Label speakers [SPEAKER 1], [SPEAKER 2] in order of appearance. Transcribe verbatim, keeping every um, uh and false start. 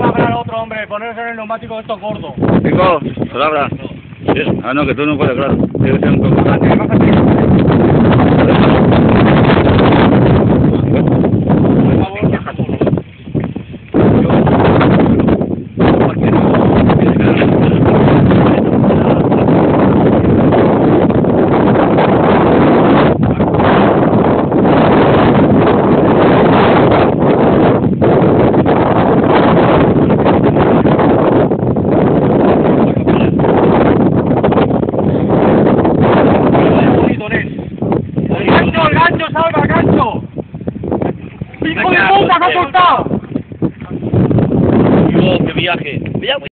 [SPEAKER 1] palabra al otro, hombre, ponerse en el neumático de estos gordos.
[SPEAKER 2] Chico, palabra. Ah, no, que tú no puedes, claro. Tiene que ser un poco.
[SPEAKER 1] Bájate, bájate. ¡Gancho, el gancho, salva, gancho! ¡Hijo de puta, me ha soltado!
[SPEAKER 2] Dios, qué viaje.